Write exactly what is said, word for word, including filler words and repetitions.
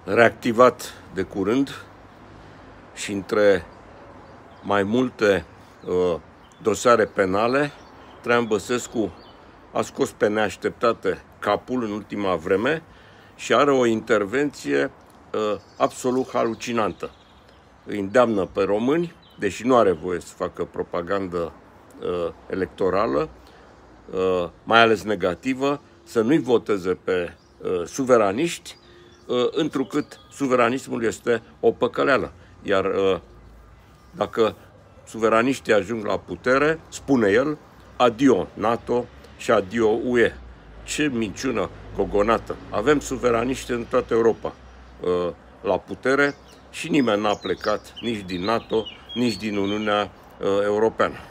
reactivat de curând și între mai multe uh, dosare penale, Traian Băsescu a scos pe neașteptate capul în ultima vreme și are o intervenție uh, absolut halucinantă. Îi îndeamnă pe români, deși nu are voie să facă propagandă uh, electorală, uh, mai ales negativă, să nu-i voteze pe uh, suveraniști, uh, întrucât suveranismul este o păcăleală. Iar uh, dacă suveraniștii ajung la putere, spune el, adio NATO și adio U E. Ce minciună gogonată! Avem suveraniști în toată Europa uh, la putere și nimeni n-a plecat nici din NATO, nici din Uniunea uh, Europeană.